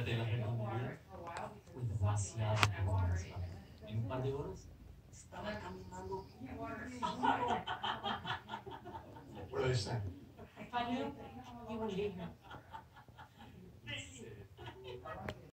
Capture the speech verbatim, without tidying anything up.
Fíjate, la gente en mi vida fue demasiado confianza. En un par de horas estaba caminando bien seguro. What are they saying? Finally, you will leave me.